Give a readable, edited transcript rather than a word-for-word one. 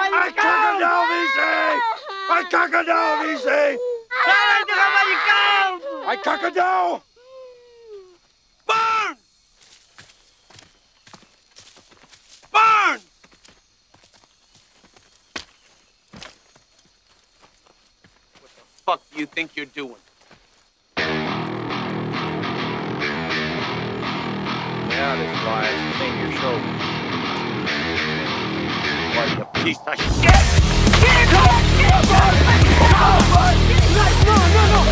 I cock it down, VC! I cock it down! Burn! Burn! What the fuck do you think you're doing? Yeah, this lies. Clean your shoulder. What a piece of shit! No!